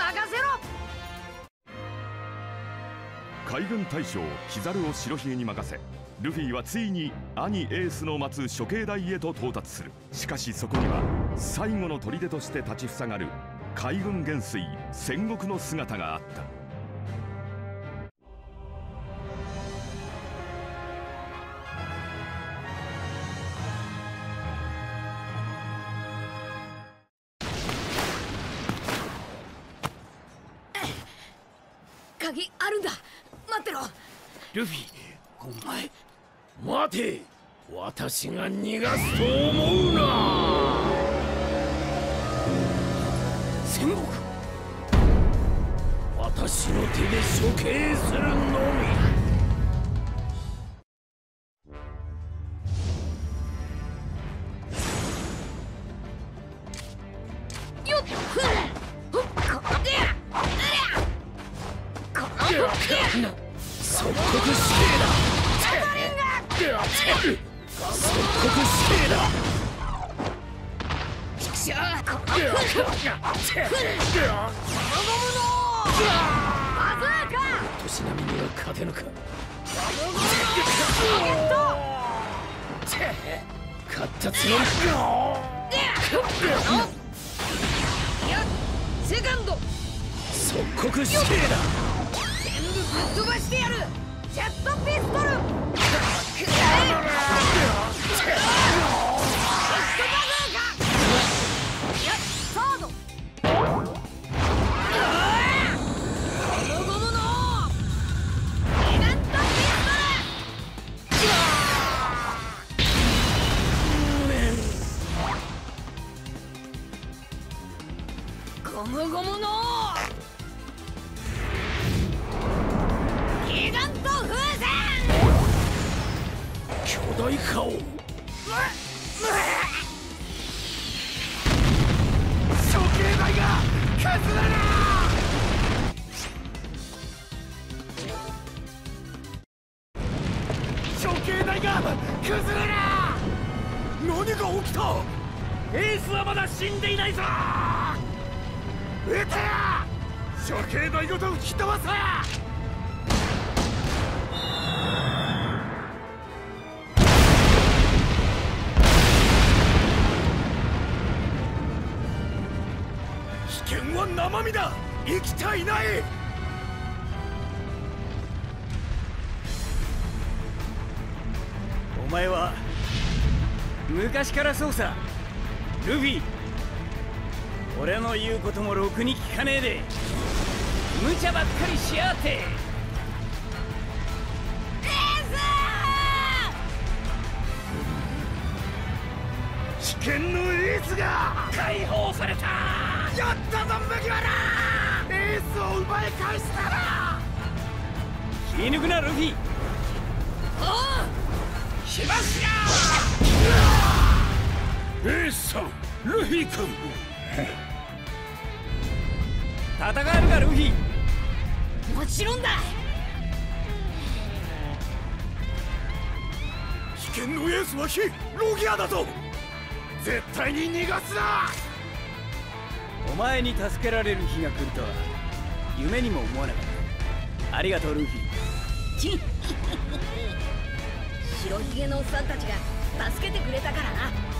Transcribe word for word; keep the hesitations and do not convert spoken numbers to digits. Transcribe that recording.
任せろ。 海軍大将キザルを白ひげに任せ、ルフィはついに兄エースの待つ処刑台へと到達する。しかしそこには最後の砦として立ちふさがる海軍元帥戦国の姿があった。 鍵あるんだ。待ってろ。 ルフィ、お前待て。私が逃がすと思うな。戦国、私の手で処刑するのみ。即刻死刑だ。即刻死刑だ。 ちくしょう。このゲゴムのバズーカ。 年並みには勝てぬか。勝ったつもり。 セカンド。 即刻死刑だ。 全部ぶっ飛ばしてやる。ジェットピストル。ゴムゴムのギガント風船。 巨大顔。処刑台が崩れる。処刑台が崩れる。何が起きた。エースはまだ死んでいないぞ。撃てや。処刑台ごと吹き飛ばせ。危険は生身だ。生きていない。お前は昔からそうさ、ルフィ。俺の言うこともろくに聞かねえで無茶ばっかりしやがって。エース。 危険のエースが解放された。やったぞ麦わら。エースを奪い返したら。気抜くなルフィ。 おう。 しましや。エースさん、ルフィ君。戦えるかルフィ。 もちろんだ。 危険のエースは非ロギアだぞ。絶対に逃がすな。お前に助けられる日が来るとは夢にも思わなかった。ありがとうルフィ。 ち白ひげのおっさんたちが助けてくれたからな。